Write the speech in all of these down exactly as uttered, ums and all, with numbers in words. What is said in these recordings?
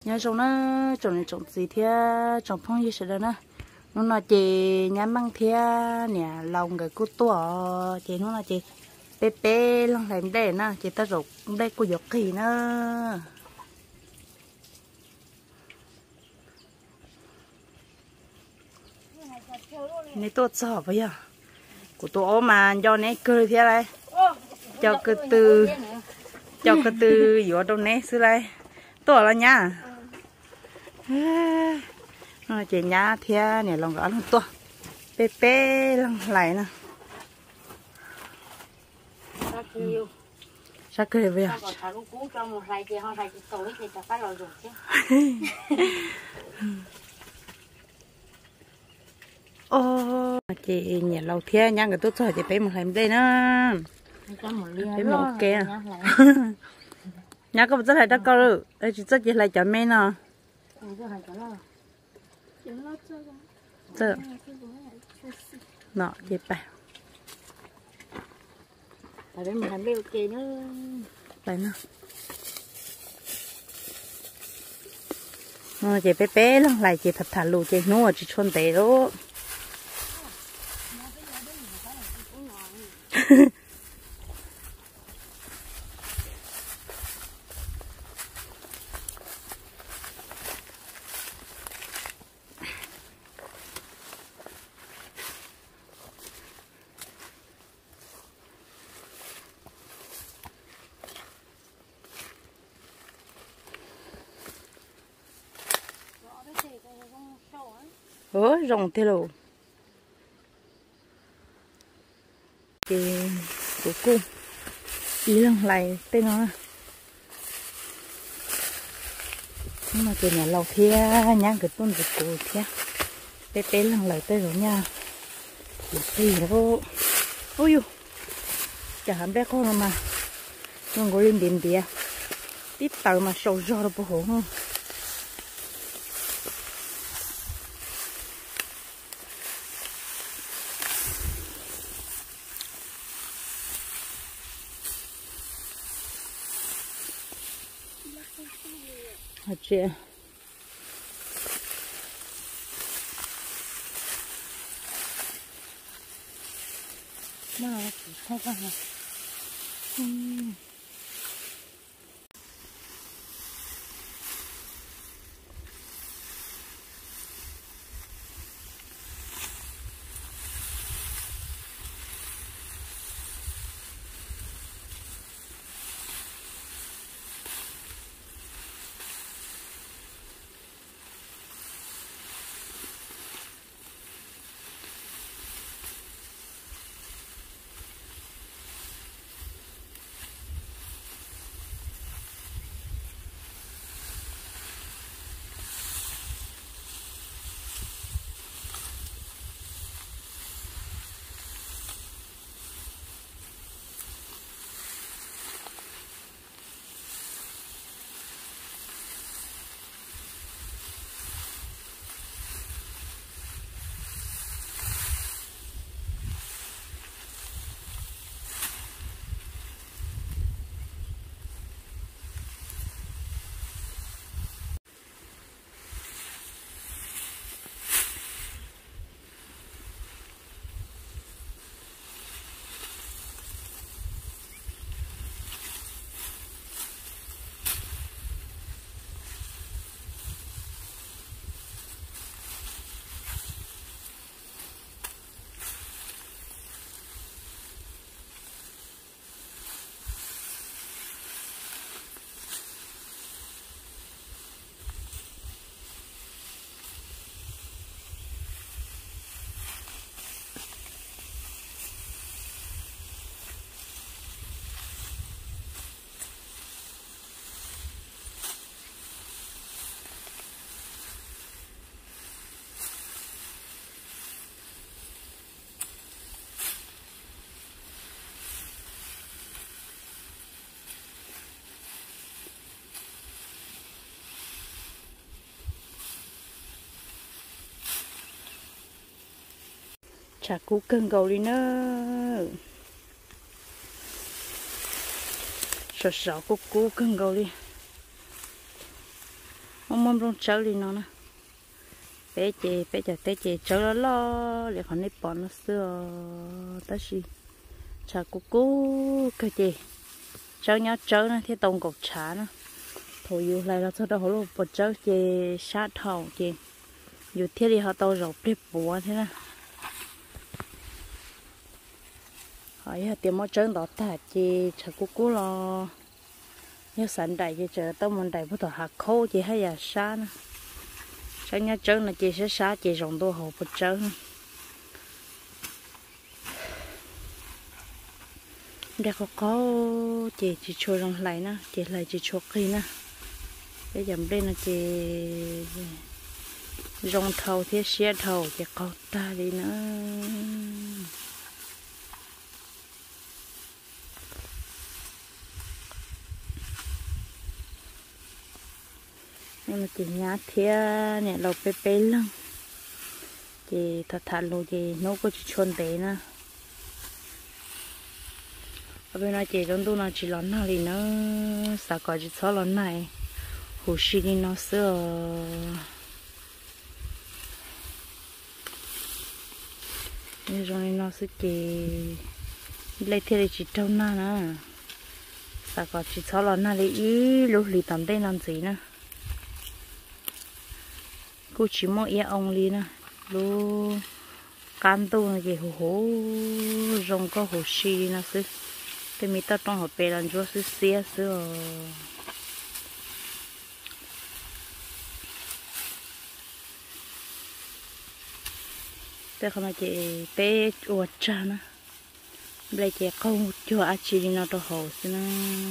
nhà trồng nó trồng này trồng gì thế trồng phong gì sẽ đó nè nó là chị nhà mang thế nè lòng cái cút tua chị nó là chị bé bé lòng làm đây nè chị ta rụt đây cô giọt kỳ nữa này tốt sao bây giờ của tôi mà do này cười thế này cho cái từ cho cái từ giữa đâu nè xưa đây tôi là nha nó chỉ nhá thế này lòng gõ lòng to bé bé lòng lại nè sao cười vậy ô chị nhà lâu thế nhá người tốt rồi chị bé một làm đây nữa bé một kia nhá có một rất là đắt cao rồi đây chỉ rất chỉ là chọn men nè这nọ chị bà tại bên mình làm bêu kì nữa vậy nè nó chị bé bé lắm lại chị thật thà lù chị nuôi chị xuân tệ đó ủa rồng thế lù chị của cô đi lần lại tên nó nhưng mà cái nhà lầu thia nhang cái tôn của cô thia bé bé lần lại tên rồi nha thì đó ôi chả hẳn bé con mà nó ngồi lên đèn đèn tít tàu mà sầu gió rồi bố hổ không hả chị mà không phải hả chả cú cưng cầu đi nữa sợ sợ cú cú cưng cầu đi ông mông rong trâu đi nó nè bé chị bé chả bé chị trâu lo lo để còn nếp bọn nó xưa ta gì chả cú cú cái chị trâu nhá trâu nè thế tông cột chả nè thôi yêu lại là sau đó họ luôn bật trâu chị sát thầu chị yêu thế thì họ tao rộp để bùa thế nè hỏi tiền mua trứng đó ta chị chả cú cú lo nhớ sẵn đại chị chờ tao muốn đại bắt đầu hạt khô chị hay là sa nè sao nhớ trứng là chị sẽ sa chị rồng đua hồ bột trứng đây có có chị chị chua rồng lại nè chị lại chị chua kia nè cái dầm đây là chị rồng thầu thế xe thầu chị có ta đi nữa nhưng mà chị nhá thế nè lộc bê bê lắm chị thật thật luôn chị nấu có chị chuồn té nè ở bên này chị trong tôi nó chỉ lón nào thì nó sao có chị xóa lón này hồ xì đi nó sữa như rồi nó sẽ chị lấy thế chị trâu na nè sao có chị xóa lón này ý lúc lì tầm đây làm gì nè cô chỉ mua ia ông đi nè lu can tu này cái hồ hồ rong có hồ xì nè sư cái mi ta trong hộp bè làm cho sư xía sư thế không là chị bé uất cha nè bây giờ không cho ăn chi đi nó to hồ sư nè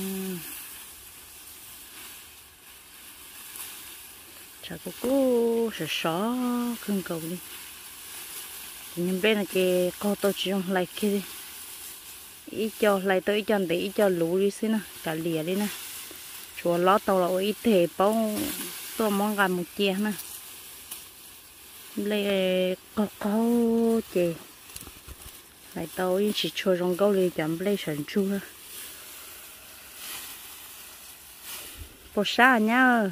chả có cô sợ sợ không cầu đi nhưng bên này cái cô tôi chỉ dùng lại kia đi ít cho lại tôi cho để ít cho lú đi xí nè cả lìa đi nè chùa lót tàu là ít thể bao tôi mong gần một chia nè lấy có có chè lại tôi chỉ cho trong câu đi chậm lấy sẵn chu ha bột sa nhá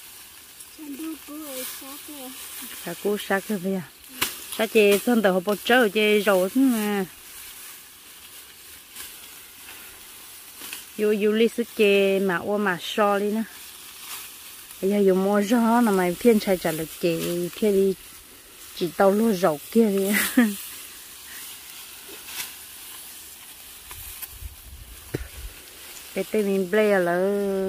sa cú sa cái gì sa chè xong từ bột trâu chè rồi mà yêu yêu lý sức chè mà ô mà so đi nè bây giờ dùng mua gió là mày phiên chạy trả được chè kia đi chỉ tao lúa rau kia đi cái tên mình play là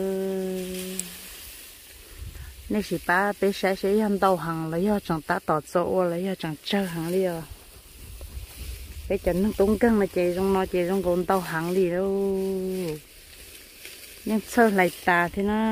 nếu chỉ ba bé sẽ sẽ ăn đau hàng lấy cho chẳng ta tọt số lấy cho chẳng chơi hàng đi à bé chẳng nó tung cân mà chạy trong nó chạy trong con đau hàng đi đâu nhưng sơ lại tà thế nó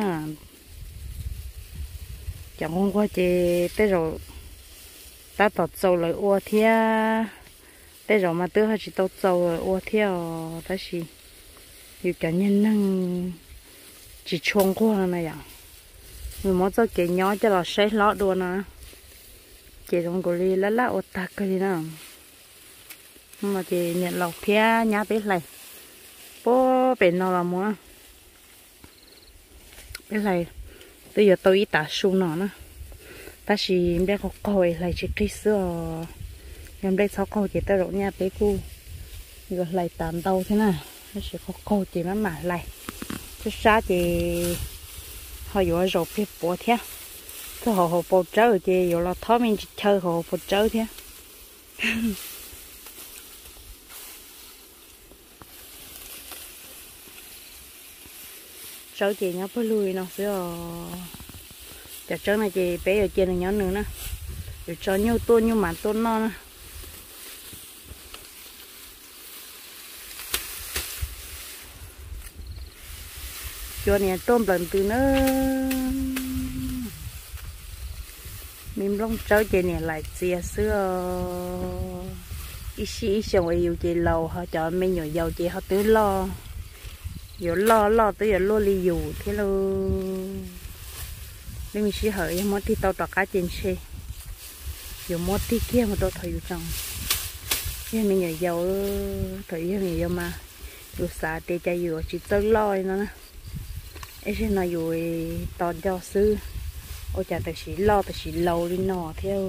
chẳng hôm qua chạy tới rồi ta tọt sâu lại ua thia tới rồi mà tớ hay chỉ tọt sâu rồi ua thia ta chỉ nhiều cả nhân năng chỉ chuông qua này à người muốn cho cái nhỏ cho là sẽ lót đua nè chỉ trong cái ly lá lá ớt tạc cái gì nào mà chỉ nhận lọc phía nhá bé này bố bên nào là mua bé này bây giờ tôi tả su nó nè ta chỉ bé có coi lại chỉ cái sữa em đây sau coi chỉ ta rộn nha bé cu rồi lại tạm đâu thế này nó sẽ có coi chỉ mà mà lại cái啥thì họ vừa rồi biết bỏ thế cái họ họ bỏ trâu thì vừa là tháo mình chỉ chơi họ bỏ trâu thế trâu chị nhớ phải lùi nó xíu chả trâu này chị bé ở trên này nhớ nữa nè rồi cho nhiều tôn nhiều màn tôn non nè cho này tôm lần từ nó mình lông trâu chị này lại chia sữa ít xí ít xong rồi yêu chị lâu họ cho mình nhiều dầu chị họ tưới lo giờ lo lo tới giờ lo li dù thế luôn nên mình sẽ hỏi em muốn đi tàu trọ cá trên xe giờ muốn đi kia mà tôi thấy trong thế mình nhiều dầu thấy nhiều dầu mà dù xả để cho dù chỉ tới lo nó nè ấy sẽ nói dù toàn cho sư ôi chả tự sĩ lo tự sĩ lâu đi nọ theo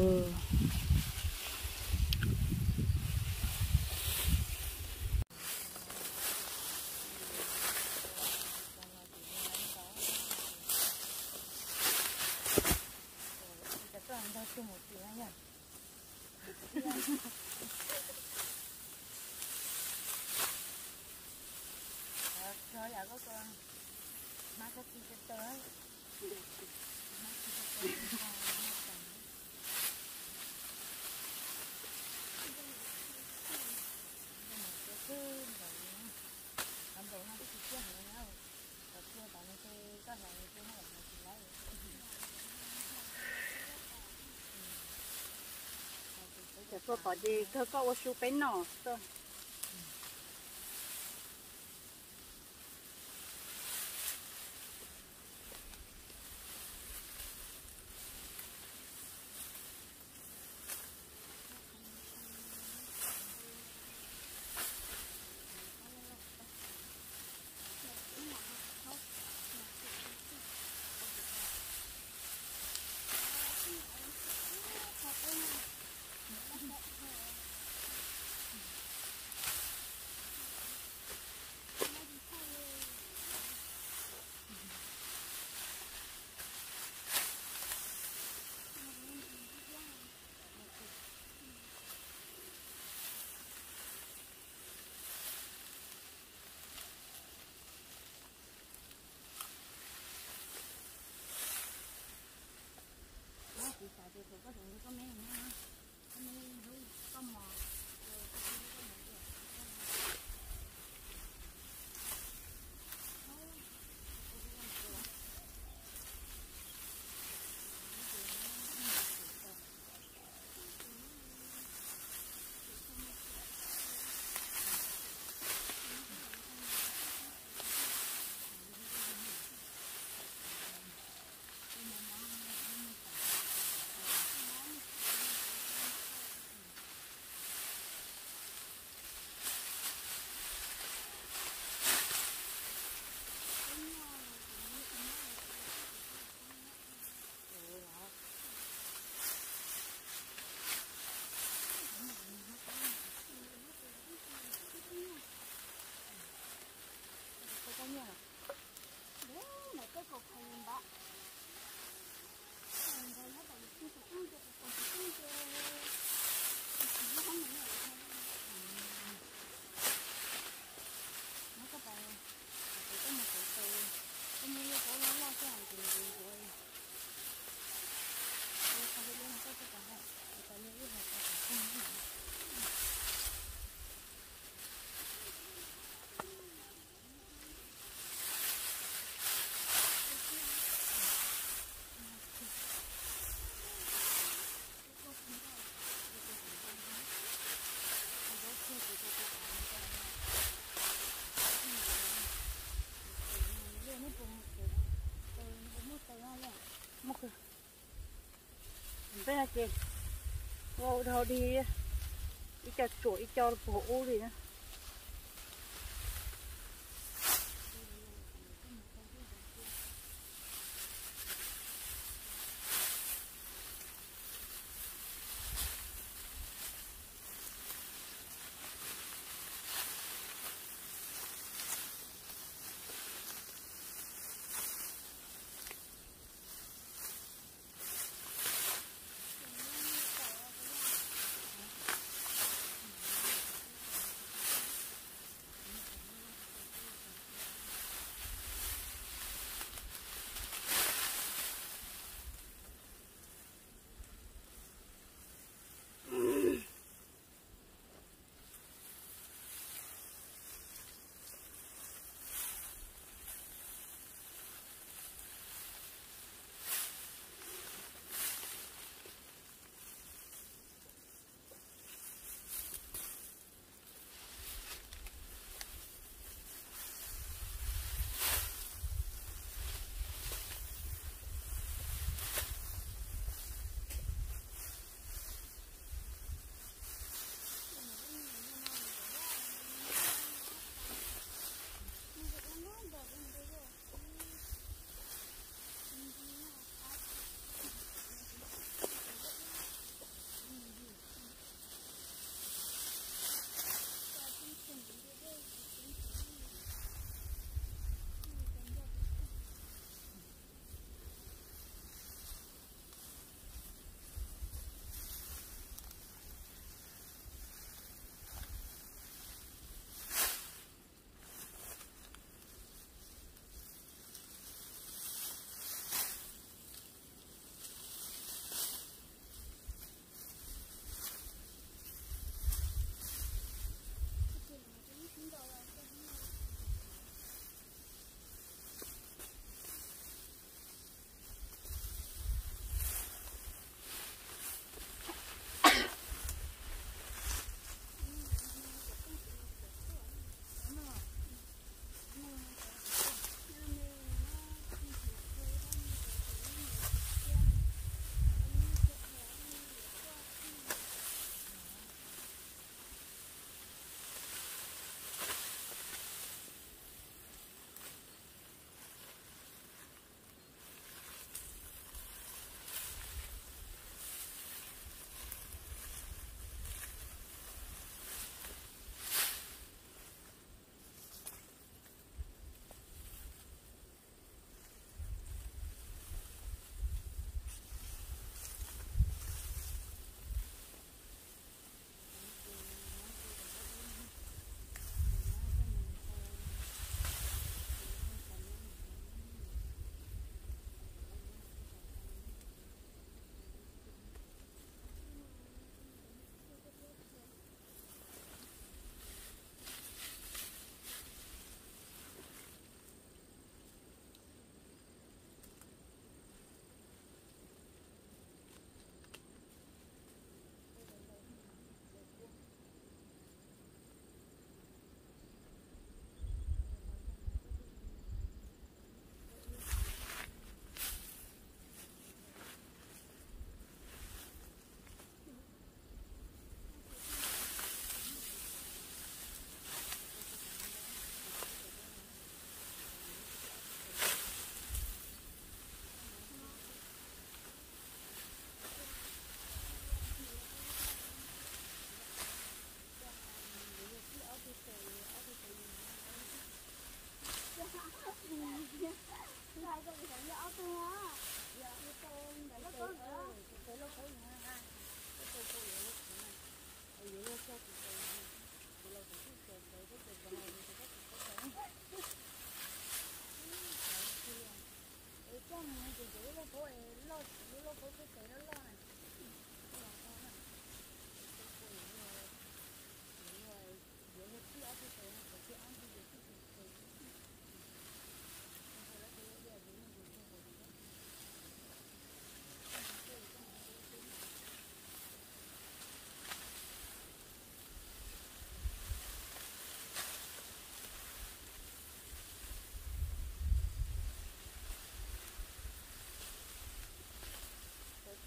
thôi là có con má có chi cho tớiจะตัวต่อดีเธอก็ว่าชูเป็นหน่อตัวcó thể có mấy nha, có mấy có mò, bây giờ chị ngồi đầu đi đi cho chuỗi cho bộ u gì nữa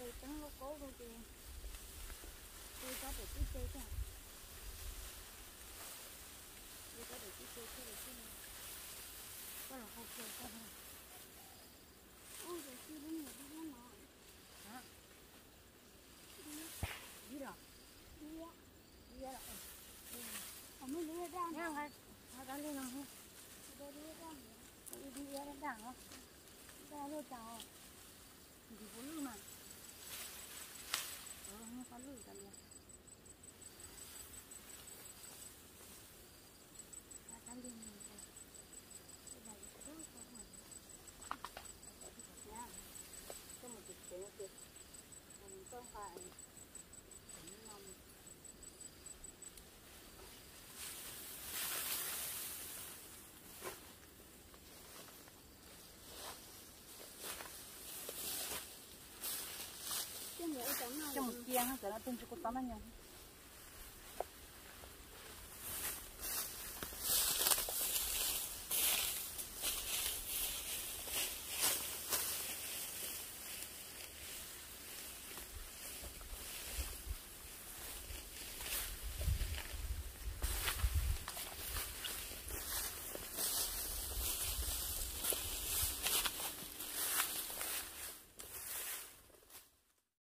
tôi trắng lô cố luôn chị tôi có để tí tê thôi tôi có để tí tê thôi để tí này có là không chơi có không ôi giờ chưa đến người đi nó nọ hả đi rồi đi á đi á rồi không mới đi ra nha ngay nó đã lên không tôi đi ra tôi đi ra đằng không ra luôn chào thì có lư mà ờ không có lư cả nhà ra cắm đi mình rồi cái này cứ có mà nha cái một chút xíu kìa mình không phải cũng nằm cái một kia ha, cái nó tên cho cô tắm anh nhỉ?